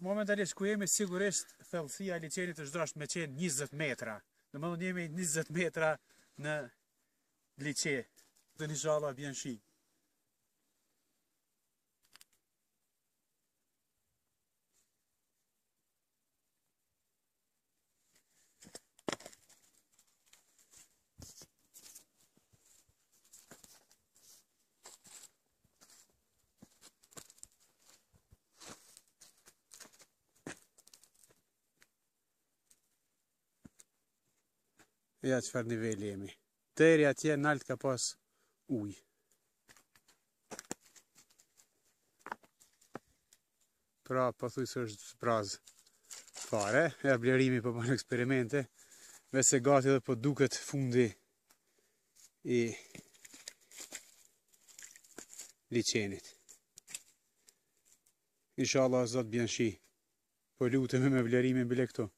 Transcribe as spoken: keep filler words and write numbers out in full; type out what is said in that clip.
Momentalisht ku jemi sigurisht thellësia e liçenit është dashur me qenë njëzet metra. Domethënë jemi njëzet metra në liçe. Dhe inshallah vjen shi. Ja çfarë niveli jemi. Deri atje nalt ka pas ujë. Pra, pothuajse është zbraz fare. Ja Blerimi po bën eksperimente. Vese gati dhe po duket fundi i liçenit. Inshallah zot bjen shi. Po lutemi me Blerimin bile këtu.